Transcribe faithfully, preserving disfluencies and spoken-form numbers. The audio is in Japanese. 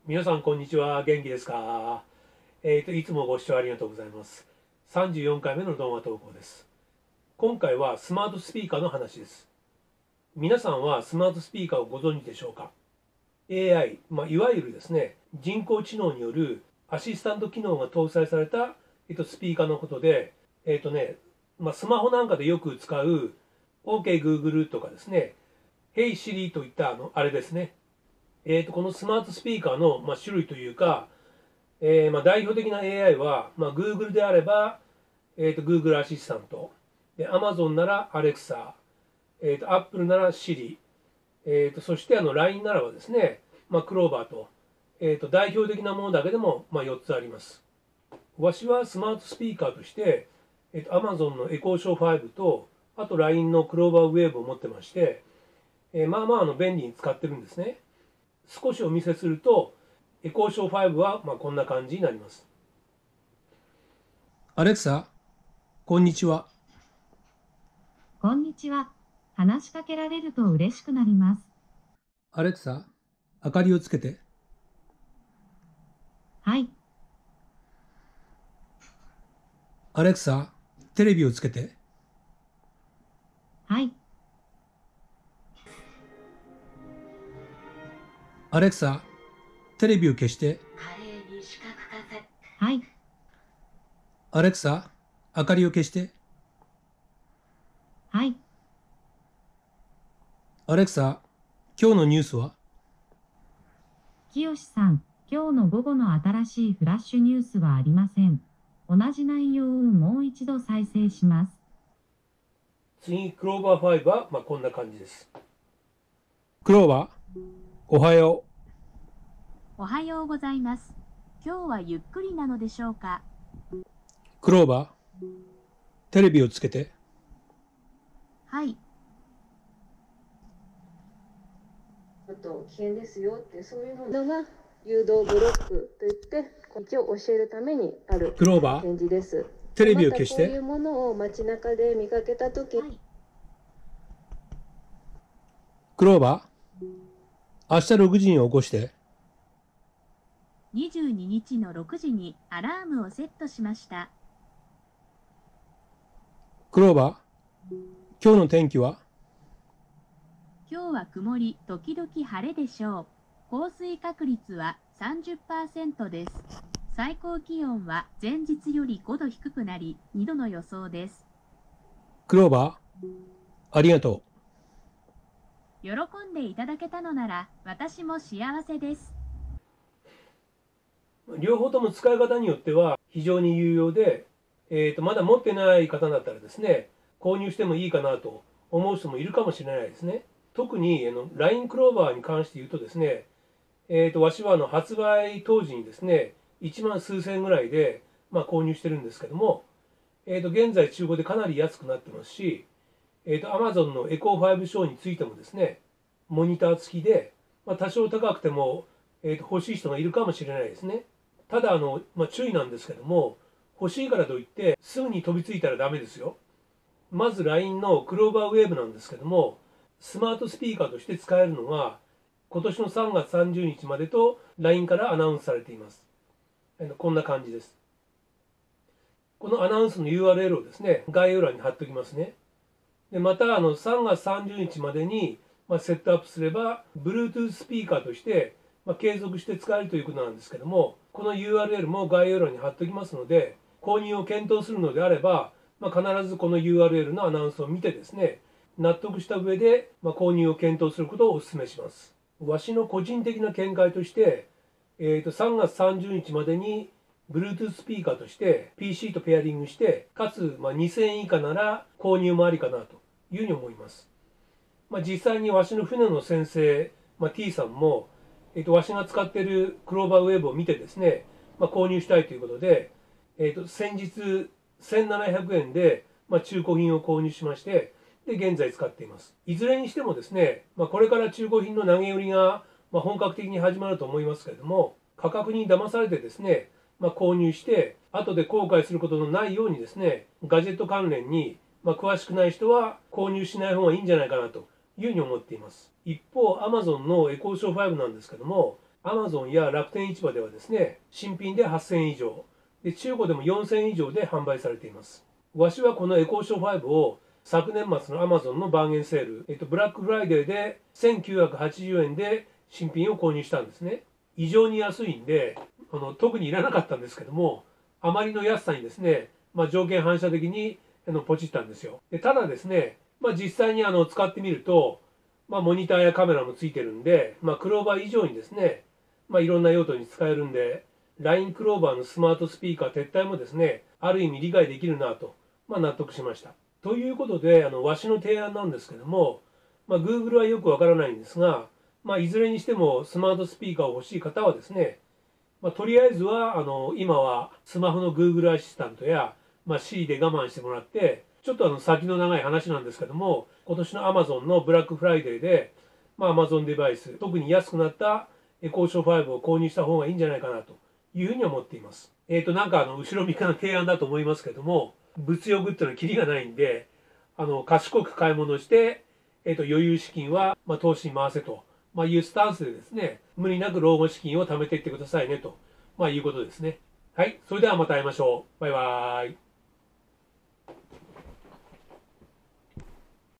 皆さんこんにちは。元気ですか？えーと、いつもご視聴ありがとうございます。さんじゅうよんかいめの動画投稿です。今回はスマートスピーカーの話です。皆さんはスマートスピーカーをご存知でしょうか？ エーアイ、まあ、いわゆるですね、人工知能によるアシスタント機能が搭載された、えーと、スピーカーのことで、えっ、とね、まあ、スマホなんかでよく使う OK Google とかですね、Hey Siri といったあのあれですね。えーと、このスマートスピーカーの、まあ、種類というか、えーまあ、代表的な エーアイ は、まあ、Google であれば、えーと、Google アシスタント、で Amazon なら Alexa、えーと、Apple なら Siri、えーと、そしてあの ライン ならばですね、まあ、Clover と、えーと、代表的なものだけでも、まあ、よっつあります。わしはスマートスピーカーとして、えーと、Amazon のエコーショーファイブと、あと ライン の Clover Wave を持ってまして、えーまあまああの便利に使ってるんですね。少しお見せすると、エコーショーファイブはまあこんな感じになります。アレクサ、こんにちは。 こんにちは。話しかけられると嬉しくなります。 アレクサ、明かりをつけて。 はい。 アレクサ、テレビをつけて。 はい。 アレクサ、テレビを消して。 はい。 アレクサ、明かりを消して。 はい。 アレクサ、今日のニュースは？ きよしさん、今日の午後の新しいフラッシュニュースはありません。同じ内容をもう一度再生します。 次、クローバーファイブは、まあ、こんな感じです。クローバー、おはよおはようございます。今日はゆっくりなのでしょうか。 う。クローバー、テレビをつけて。 はい。 ちょっと危険ですよってそういうのが誘導ブロックといって一応教えるためにあるクローバー、 展示です。 テレビを消して。 またこういうものを街中で見かけたとき、はい、 クローバー、明日ろくじに起こして。 にじゅうににちのろくじにアラームをセットしました。 クローバー、今日の天気は？ 今日は曇り、時々晴れでしょう。降水確率は さんじゅっパーセント です。最高気温は前日よりごど低くなりにどの予想です。 クローバー、ありがと喜んでいただけたのなら私も幸せです。 両方とも使い方によっては非常に有用で、えーと、まだ持ってない方だったらですね、購入してもいいかなと思う人もいるかもしれないですね。特にあの ライン クローバーに関して言うとですね、えーと、わしはあの発売当時にですね、いちまん数千ぐらいで、まあ、購入してるんですけども、えーと、現在中古でかなり安くなってますし、えーと、Amazon のエコーファイブショーについてもですね、モニター付きで、まあ、多少高くても、えーと、欲しい人がいるかもしれないですね。ただあの、まあ、注意なんですけども、欲しいからといってすぐに飛びついたらダメですよ。まず ライン のクローバーウェーブなんですけども、スマートスピーカーとして使えるのは今年のさんがつさんじゅうにちまでと ライン からアナウンスされています。こんな感じです。このアナウンスの ユーアールエル をですね、概要欄に貼っておきますね。でまたあのさんがつさんじゅうにちまでに、まあ、セットアップすれば Bluetooth スピーカーとして、まあ、継続して使えるということなんですけども、この ユーアールエル も概要欄に貼っておきますので、購入を検討するのであれば、まあ、必ずこの ユーアールエル のアナウンスを見てですね、納得した上で、まあ、購入を検討することをお勧めします。わしの個人的な見解として、えー、とさんがつさんじゅうにちまでに Bluetooth スピーカーとして ピーシー とペアリングして、かつ、まあ、にせんえん以下なら購入もありかなというふうに思います。まあ、実際にわしの船の先生、まあ、T さんも、えー、とわしが使っているクローバーウェーブを見てですね、まあ、購入したいということで、えー、と先日せんななひゃくえんで、まあ、中古品を購入しまして、で現在使っています。いずれにしてもですね、まあ、これから中古品の投げ売りが、まあ、本格的に始まると思いますけれども、価格に騙されてですね、まあ、購入して後で後悔することのないようにですね、ガジェット関連に、まあ、詳しくない人は購入しない方がいいんじゃないかなというふうに思っています。一方 Amazon のエコーショーファイブなんですけども、 Amazon や楽天市場ではですね、新品ではっせんえん以上、で中古でもよんせんえん以上で販売されています。わしはこのエコーショーファイブを昨年末の Amazon のバーゲンセール、えっと、ブラックフライデーでせんきゅうひゃくはちじゅうえんで新品を購入したんですね。異常に安いんで、あの特にいらなかったんですけども、あまりの安さにですね、まあ、条件反射的にあのポチったんですよ。でただですね、まあ、実際にあの使ってみると、まあ、モニターやカメラもついてるんで、まあ、クローバー以上にですね、まあ、いろんな用途に使えるんで、ライン クローバーのスマートスピーカー撤退もですね、ある意味理解できるなと、まあ、納得しました。ということで、あのわしの提案なんですけども、まあ、Google はよくわからないんですが、まあ、いずれにしてもスマートスピーカーを欲しい方はですね、まあ、とりあえずはあの今はスマホの Google アシスタントや、まあ、Siri で我慢してもらって、ちょっとあの先の長い話なんですけども、今年の Amazon のブラックフライデーで、まあ、Amazon デバイス、特に安くなったエコーショーファイブを購入した方がいいんじゃないかなというふうに思っています。えっと、なんかあの後ろ見かの提案だと思いますけども、物欲っていうのはキリがないんで、あの賢く買い物して、えっと、余裕資金は、まあ、投資に回せと、まあ、いうスタンスでですね、無理なく老後資金を貯めていってくださいねと、まあ、いうことですね。はい、それではまた会いましょう。バイバーイ。